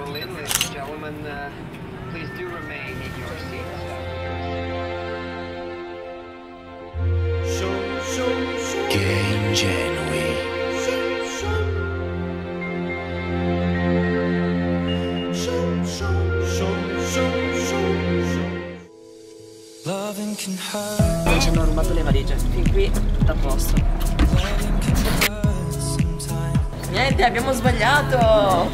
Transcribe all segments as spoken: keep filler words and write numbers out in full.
settle in, ladies and gentlemen. Uh, please do remain in your seats. Che ingenui. Non ci hanno rubato le valigie, fin qui tutto a posto. Niente, abbiamo sbagliato!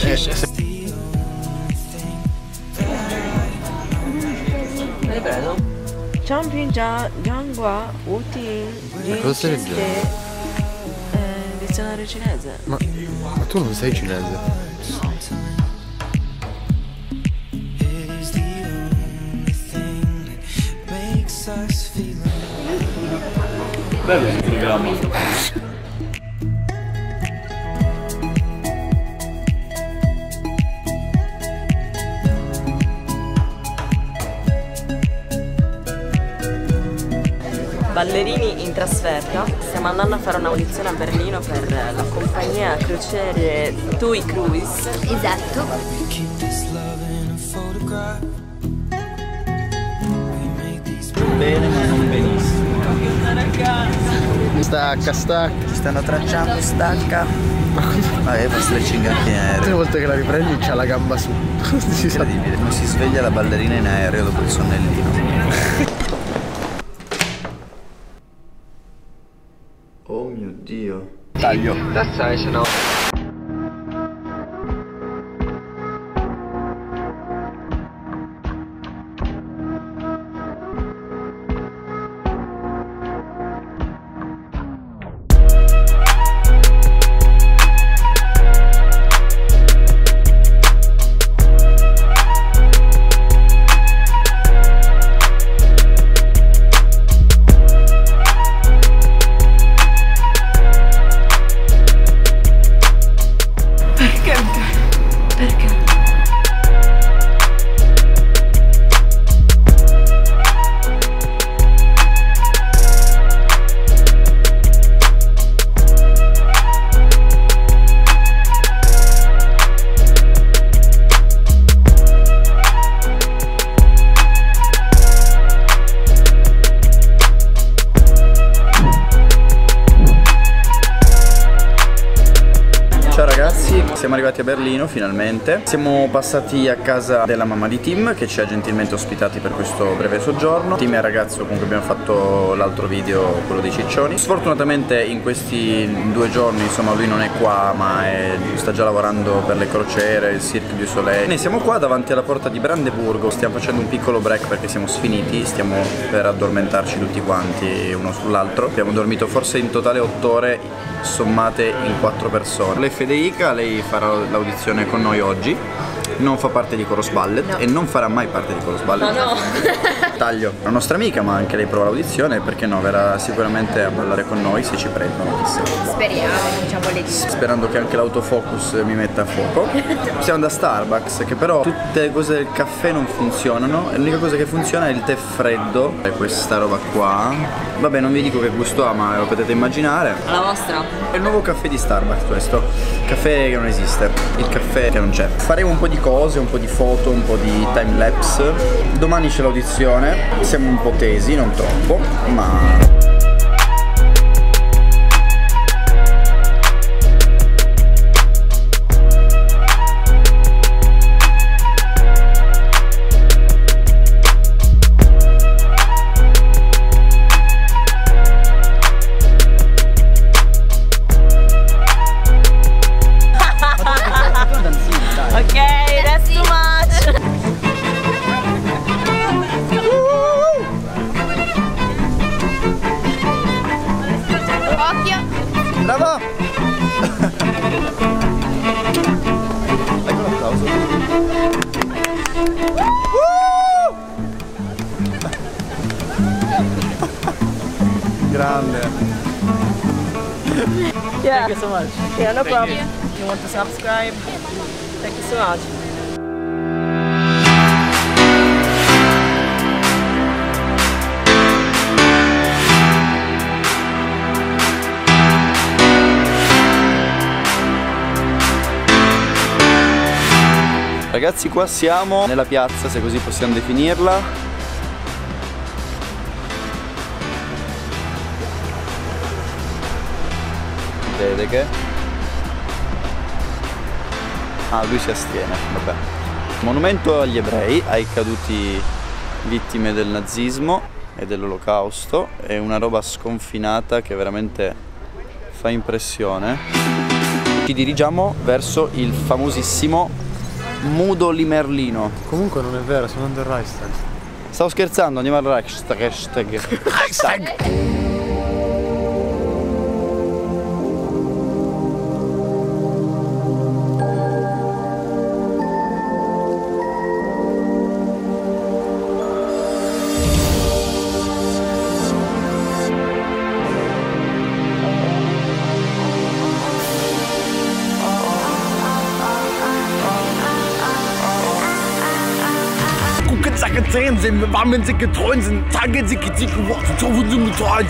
Me ne prendo? Championja, Yanghua, Wuting, Rincheste, dizionario cinese. Ma, ma tu non sei cinese? Bello il programma. Ballerini in trasferta, stiamo andando a fare un'audizione a Berlino per la compagnia crociere TUI Cruise. Esatto. Bene ma non benissimo. Stacca, stacca. Ci stanno tracciando, stacca. Vabbè, fa stretching anche in aereo. Tutte le volte che la riprendi c'ha la gamba su. Incredibile. Non si sveglia la ballerina in aereo dopo il sonnellino. Oh mio Dio. Taglio. That's nice enough. Siamo arrivati a Berlino finalmente, siamo passati a casa della mamma di Tim che ci ha gentilmente ospitati per questo breve soggiorno. Tim è il ragazzo con cui abbiamo fatto l'altro video, quello dei ciccioni. Sfortunatamente in questi due giorni insomma lui non è qua ma è, sta già lavorando per le crociere, il Cirque du Soleil. Noi siamo qua davanti alla porta di Brandeburgo, stiamo facendo un piccolo break perché siamo sfiniti, stiamo per addormentarci tutti quanti uno sull'altro. Abbiamo dormito forse in totale otto ore sommate in quattro persone. Lei è Federica, lei farà l'audizione con noi oggi, non fa parte di Chorus Ballet, no, e non farà mai parte di Chorus Ballet. No, no. Taglio, la nostra amica, ma anche lei prova l'audizione, perché no, verrà sicuramente a ballare con noi se ci prendono, chissà. Speriamo, diciamo le dita. Sperando che anche l'autofocus mi metta a fuoco. Siamo da Starbucks, che però tutte le cose del caffè non funzionano, e l'unica cosa che funziona è il tè freddo, e questa roba qua. Vabbè, non vi dico che gusto ha, ma lo potete immaginare. La vostra? È il nuovo caffè di Starbucks questo, caffè che non esiste, il caffè che non c'è. Faremo un po' di cose, un po' di foto, un po' di time lapse. Domani c'è l'audizione, siamo un po' tesi, non troppo, ma... Bravo! Ecco l'applauso. Grande. Yeah. Thank you so much. Yeah, no problem. You. you want to subscribe? Thank you so much. Ragazzi, qua siamo nella piazza, se così possiamo definirla. Vede che... Ah, lui si astiene, vabbè. Monumento agli ebrei, ai caduti vittime del nazismo e dell'olocausto. È una roba sconfinata che veramente fa impressione. Ci dirigiamo verso il famosissimo Mudo di Merlino. Comunque non è vero, sono andando al Reichstag. Stavo scherzando, andiamo al Reichstag. Reichstag. Reichstag. Zacke zehn sind, warmen sie getreuen sind, Tage sie gezielt geworden, so wurden sie getreut.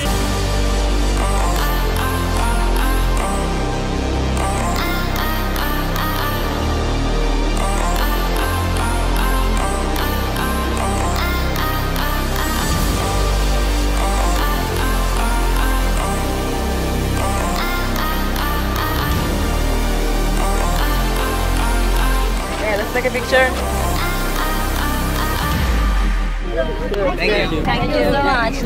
Yeah, let's take a picture. Thank you. Thank you so much.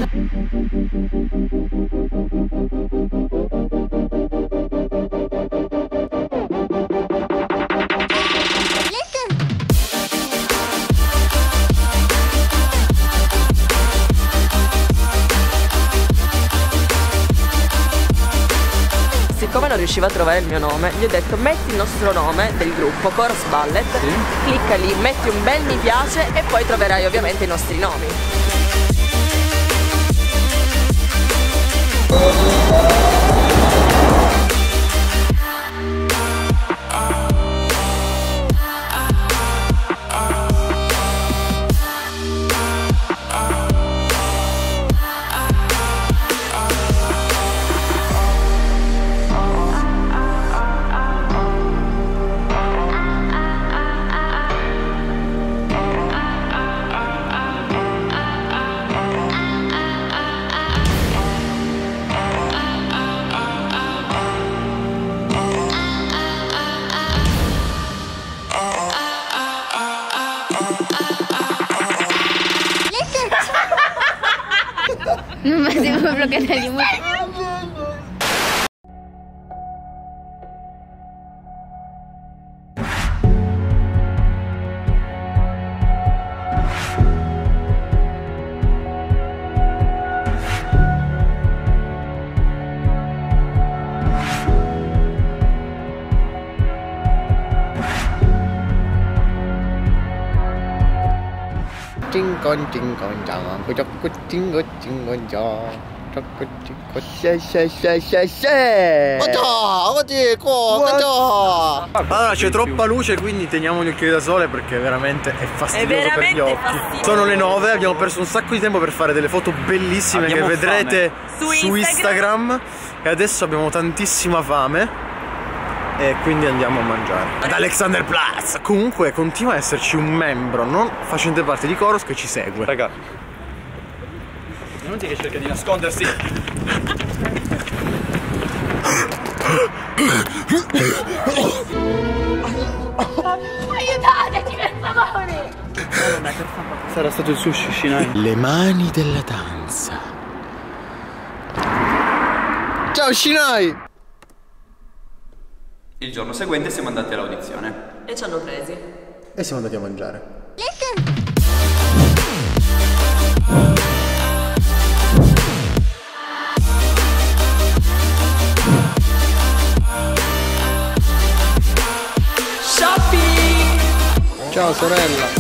Siccome non riusciva a trovare il mio nome, gli ho detto metti il nostro nome del gruppo Chorus Ballet, sì. Clicca lì, metti un bel mi piace e poi troverai ovviamente i nostri nomi. Non mi devo bloccare di musica. Tingon tingon jang, kucuk tingon tingon jang, kucuk tingon she she she she she. Allora c'è troppa luce, quindi teniamo gli occhiali da sole perché veramente è fastidioso È veramente per gli occhi. fastidioso. Sono le nove, abbiamo perso un sacco di tempo per fare delle foto bellissime Abbiamo che vedrete Su su Instagram. Instagram e adesso abbiamo tantissima fame. E quindi andiamo a mangiare ad Alexanderplatz. Comunque continua a esserci un membro non facente parte di Chorus che ci segue. Raga, non ti che cerca di nascondersi. Aiutateci per favore! Sarà stato il sushi, Shinai. Le mani della danza. Ciao Shinai! Il giorno seguente siamo andati all'audizione. E ci hanno presi. E siamo andati a mangiare. Shopping! Ciao sorella.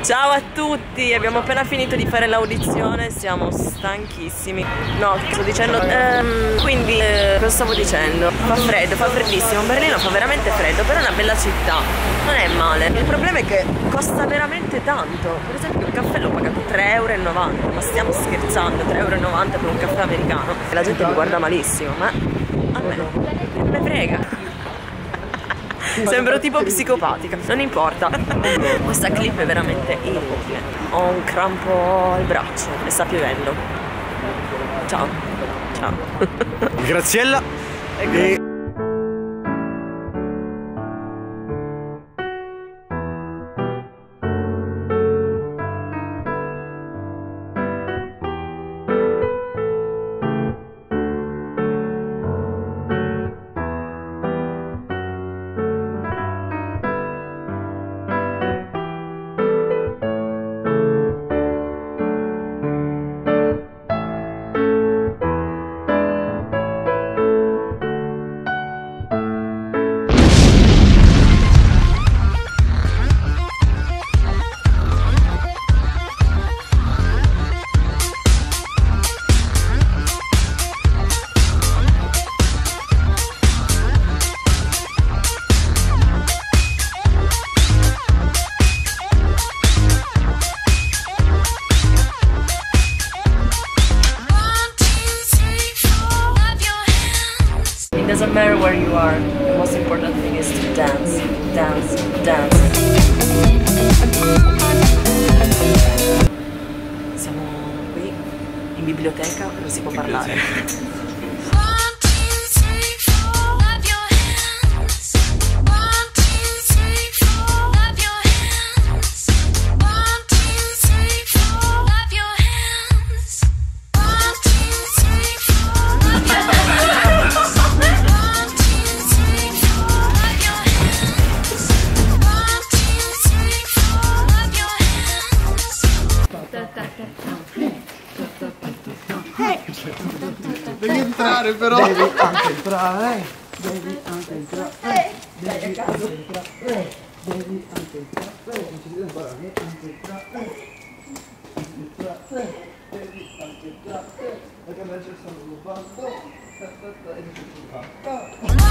Ciao a tutti, abbiamo appena finito di fare l'audizione, siamo stanchissimi. No, sto dicendo, ehm, quindi eh, cosa stavo dicendo? Fa freddo, fa freddissimo, Berlino fa veramente freddo, però è una bella città, non è male. Il problema è che costa veramente tanto. Per esempio il caffè l'ho pagato tre e novanta euro, ma stiamo scherzando, tre e novanta euro per un caffè americano. E la gente mi guarda malissimo, ma a me non me frega. Sembro tipo psicopatica, non importa. Questa clip è veramente inutile. Ho un crampo al braccio e sta piovendo. Ciao. Ciao. Graziella e... It doesn't matter where you are, the most important thing is to dance, dance, dance. Siamo qui in biblioteca, non si può parlare. Devi entrare però! Devi anche entrare! Devi anche entrare! Devi anche entrare! Devi anche entrare! Non ci devi ancora anche entrare! Entrare! Devi anche entrare! Perché me ci stanno rubando! E mi ci rubando!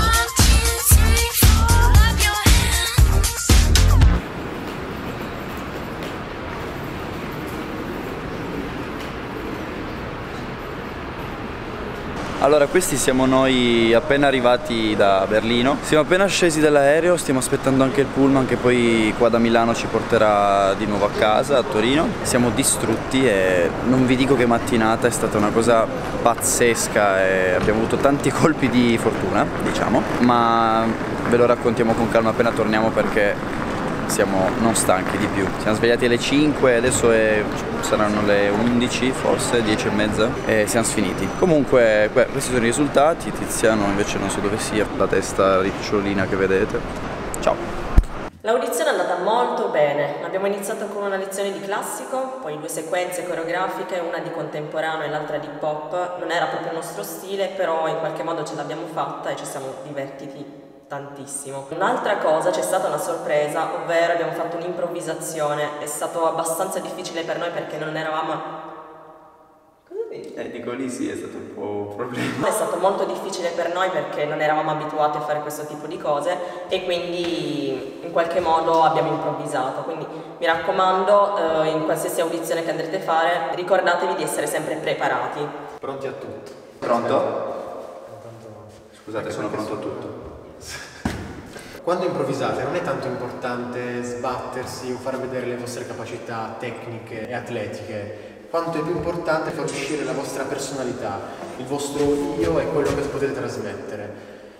Allora, questi siamo noi appena arrivati da Berlino. Siamo appena scesi dall'aereo, stiamo aspettando anche il pullman che poi qua da Milano ci porterà di nuovo a casa, a Torino. Siamo distrutti e non vi dico che mattinata, è stata una cosa pazzesca e abbiamo avuto tanti colpi di fortuna, diciamo, ma ve lo raccontiamo con calma appena torniamo perché siamo non stanchi di più. Siamo svegliati alle cinque, adesso è, saranno le undici, forse dieci e mezza e siamo sfiniti. Comunque beh, questi sono i risultati. Tiziano invece non so dove sia, la testa ricciolina che vedete. Ciao. L'audizione è andata molto bene. Abbiamo iniziato con una lezione di classico, poi due sequenze coreografiche, una di contemporaneo e l'altra di pop. Non era proprio il nostro stile, però in qualche modo ce l'abbiamo fatta e ci siamo divertiti tantissimo. Un'altra cosa, c'è stata una sorpresa, ovvero abbiamo fatto un'improvvisazione. È stato abbastanza difficile per noi perché non eravamo... Cosa dici? Eh, dico lì sì, è stato un po' un problema. È stato molto difficile per noi perché non eravamo abituati a fare questo tipo di cose e quindi in qualche modo abbiamo improvvisato. Quindi mi raccomando, eh, in qualsiasi audizione che andrete a fare, ricordatevi di essere sempre preparati. Pronti a tutto. Pronto? Scusate, sono pronto a tutto. Quando improvvisate non è tanto importante sbattersi o far vedere le vostre capacità tecniche e atletiche, quanto è più importante far uscire la vostra personalità, il vostro io e quello che potete trasmettere.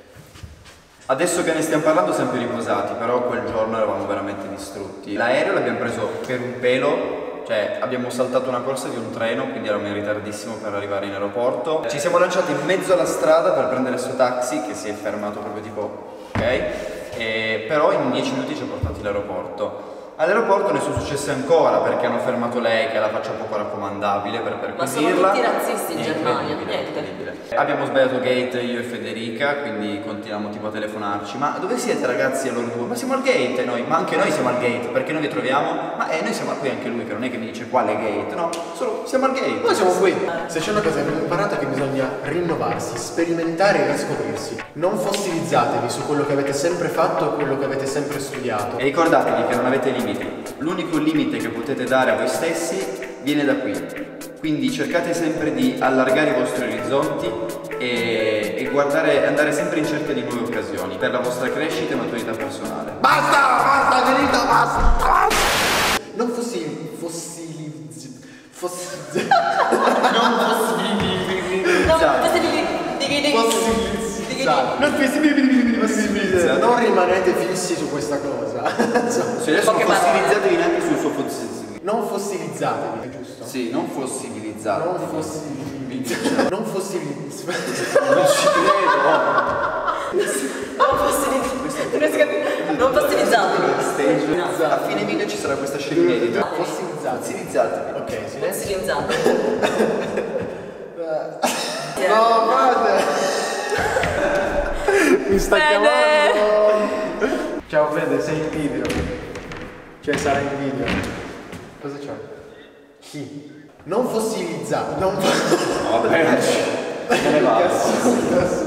Adesso che ne stiamo parlando siamo più riposati, però quel giorno eravamo veramente distrutti. L'aereo l'abbiamo preso per un pelo, cioè abbiamo saltato una corsa di un treno, quindi eravamo in ritardissimo per arrivare in aeroporto. Ci siamo lanciati in mezzo alla strada per prendere il suo taxi che si è fermato proprio tipo, ok? E però in dieci minuti ci ha portati all'aeroporto. All'aeroporto ne sono successe ancora perché hanno fermato lei che ha la faccia poco raccomandabile per perquisirla. Ma sono tutti razzisti in Germania, niente. Abbiamo sbagliato gate io e Federica, quindi continuiamo tipo a telefonarci. Ma dove siete ragazzi a loro due? Ma siamo al gate noi, ma anche noi siamo al gate, perché noi vi troviamo? Ma eh, noi siamo qui anche lui, che non è che mi dice quale gate, no, solo siamo al gate. Noi siamo qui. Se c'è una cosa che abbiamo imparato è che bisogna rinnovarsi, sperimentare e riscoprirsi. Non fossilizzatevi su quello che avete sempre fatto e quello che avete sempre studiato. E ricordatevi che non avete limiti. L'unico limite che potete dare a voi stessi viene da qui. Quindi cercate sempre di allargare i vostri orizzonti e, e guardare, andare sempre in cerca di nuove occasioni per la vostra crescita e maturità personale. Basta! Basta, Benita, basta! Basta! Non fossil... fossilizz... fossilizz... non fossilizzato. Non fossilizzato. Non rimanete fissi su questa cosa. Se adesso non fossilizzatevi neanche sul suo fossilizzato. Non fossilizzatevi, è giusto? Sì, non fossibilizzatevi. Non fossilizzatevi. Non fossilizzatevi. Non ci credo. Non fossilizzatevi. A fine video ci sarà questa scena inedita. Fossilizzatevi. Fossilizzatevi. Ok, silenzio. Fossilizzatevi. No, guarda. Mi sta Fede. chiamando. Ciao Fede, sei in video. Cioè sarà in video. Cosa c'è? Chi? Non fossilizzato. Non Vabbè, me ne vado.